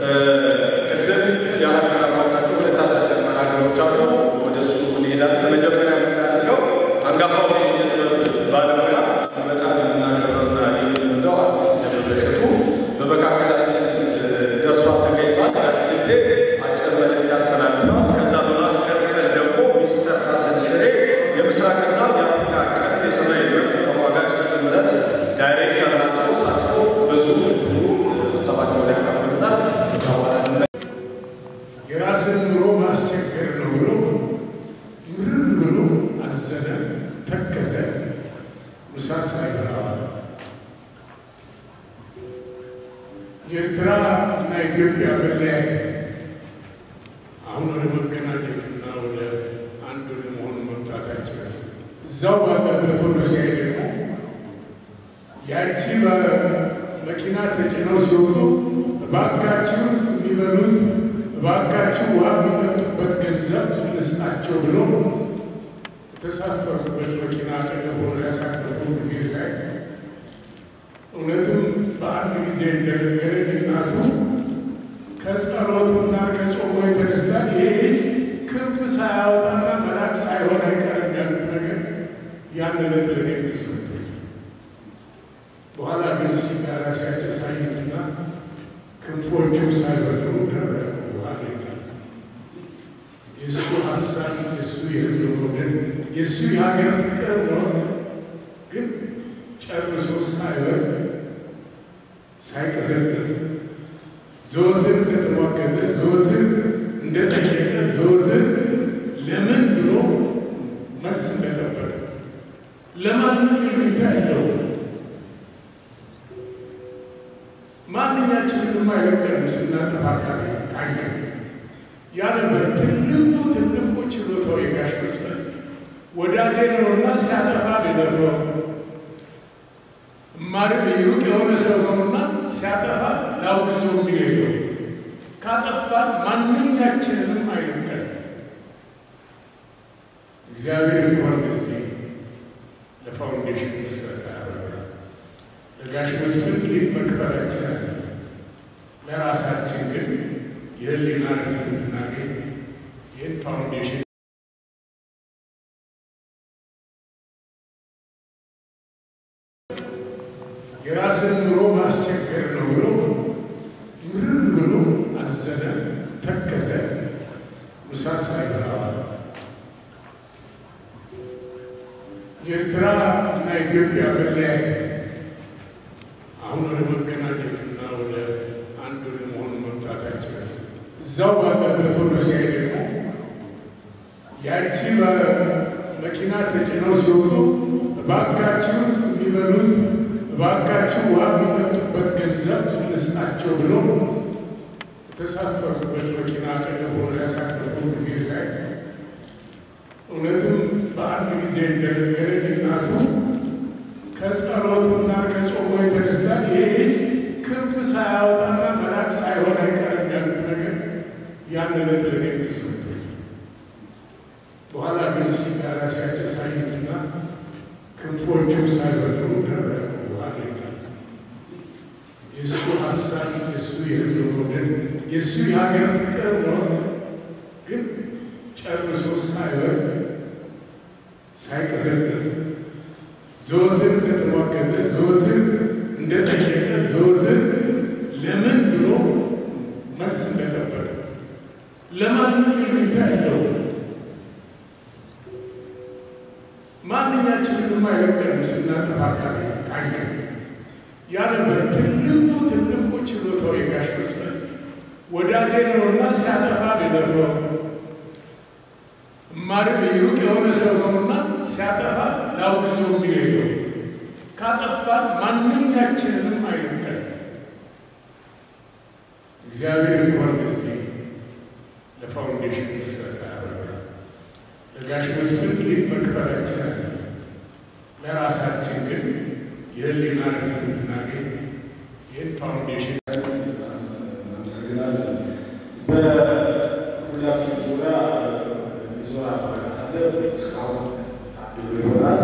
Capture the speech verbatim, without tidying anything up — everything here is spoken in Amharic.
ቅድም ያላቀረባቸው ሁለታችን መናገሮች አሉ ወደሱ እንሄዳለን መጀመሪያ የምናደርገው አንጋፋው ባለሙያ በጣም የምናከብረውና የምንወደው አርቲስት ደበበ እሸቱ በመካከላችን ደርሷ ተገኝቷል አሽግዴ አጭር መልእክት ያስተላልፋል ከዛ በማስከተል ደግሞ ሚስተር ሐሰን ሽሬ የምስራቅና የአፍሪካ ቀንድ የሰማይ መብት ተሟጋች ጥምረት ዳይሬክተር ናቸው እሳቸው ብዙ ሀሳባቸውን ያካፍሉናል የራስን ኑሮ ማስቸገር ነው ብሎ ምንም ብሎ አዘነ ተከዘ ምሳሳ ይፈራል የኤርትራ እና ኢትዮጵያ መለያየት አሁን ወደ መገናኘትና ወደ አንድ ወደ መሆኑ መምጣታቸው እዛው ባለበት ሆኖ ሲሄድ ደግሞ ያቺ በመኪና ተጭነው ሲወጡ እባካችሁ የሚበሉት እባካችሁ ውሃ የሚጠጡበት ገንዘብ እንስጣቸው ብሎ የተሳፈሩበት መኪና አጠገብ ሆኖ ያሳለፉ ጊዜ ሳይ እውነትም በአንድ ጊዜ እንደነገረኝ እናቱ ከጸሎቱና ከጾሙ የተነሳ ይሄ ልጅ ክንፍ ሳያወጣና መልአክ ሳይሆን አይቀርም ያሉት ነገር ያን ዕለት ለእኔም ተሰምቶኝ በኋላ ግን ሲጋራ ሲያጨስ አየሁትና ክንፎቹ ሳይበሩ ደረቁ አለኝ። የእሱ ሀሳብ የእሱ የህዝብ ወገን የእሱ የሀገር ፍቅር ነው ግን ጨርሶ ሳይበር ሳይቀዘቅዝ ዘወትር እንደተሟገተ ዘወትር እንደጠየቀ ዘወትር ለምን ብሎ መልስ እንደጠበቀ ለማንም የሚታየው ማንኛችንም አይወደንም ስናጠፋ ካለ ያለበት ትልቁ ትልቁ ችሎታው የጋሽ መስፍን ወዳጄ ነውና ሲያጠፋ ሊደፍረው ማርም ይሩቅ የሆነ ሰው ነውና ሲያጠፋ ላውግዘው የሚለው ካጠፋ ማንኛችንም አይወደንም እግዚአብሔር እንኳን በዚህ ለፋውንዴሽን መስራት አደረገ ለጋሽ መስፍን ይህ መክፈላችን አለ ለራሳችን ግን የህሊና ረፍት እንድናገኝ ይህን ፋውንዴሽን የራስን ኑሮ ማስቸገር ነው ብሎ ምንም ብሎ አዘነ ተከዘ ምሳሳ ይፈራል የኤርትራ እና ኢትዮጵያ መለያየት አሁን ወደ መገናኘትና ወደ አንድ ወደ መሆኑ መምጣታቸው እዛው ባለበት ሆኖ ሲሄድ ደግሞ ያቺ በመኪና ተጭነው ሲወጡ እባካችሁ የሚበሉት እባካችሁ ውሃ የሚጠጡበት ገንዘብ እንስጣቸው ብሎ የተሳፈሩበት መኪና አጠገብ ሆኖ ያሳለፉ ጊዜ ሳይ እውነትም በአንድ ጊዜ እንደነገረኝ እናቱ ከጸሎቱና ከጾሙ የተነሳ ይሄ ልጅ ክንፍ ሳያወጣና መልአክ ሳይሆን አይቀርም ያሉት ነገር ያን ዕለት ለእኔም ተሰምቶኝ በኋላ ግን ሲጋራ ሲያጨስ አየሁትና ክንፎቹ ሳይበሩ ደረቁ አለኝ። የእሱ ሀሳብ የእሱ የህዝብ ወገን የእሱ የሀገር ፍቅር ነው ግን ጨርሶ ሳይበር ሳይቀዘቅዝ ዘወትር እንደተሟገተ ዘወትር እንደጠየቀ ዘወትር ለምን ብሎ መልስ እንደጠበቀ ለማንም የሚታየው ማንኛችንም አይወደንም ስናጠፋ ካለ ያለበት ትልቁ ትልቁ ችሎታው የጋሽ መስፍን ወዳጄ ነውና ሲያጠፋ ሊደፍረው ማርም ይሩቅ የሆነ ሰው ነውና ሲያጠፋ ላውግዘው የሚለው ካጠፋ ማንኛችንም አይወደንም እግዚአብሔር እንኳን በዚህ ለፋውንዴሽን መስራት አደረገ ለጋሽ መስፍን ይህ መክፈላችን አለ ለራሳችን ግን የህሊና ረፍት እንድናገኝ ይህን ፋውንዴሽን እናመሰግናለን። በሁላችሁ ዙሪያ ዞራ ካለ እስካሁን አድሎ ይሆናል